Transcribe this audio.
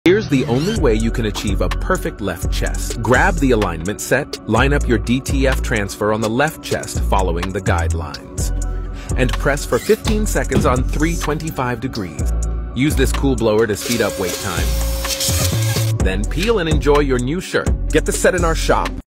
Here's the only way you can achieve a perfect left chest. Grab the alignment set, line up your DTF transfer on the left chest following the guidelines, and press for 15 seconds on 325 degrees. Use this cool blower to speed up wait time. Then peel and enjoy your new shirt. Get the set in our shop.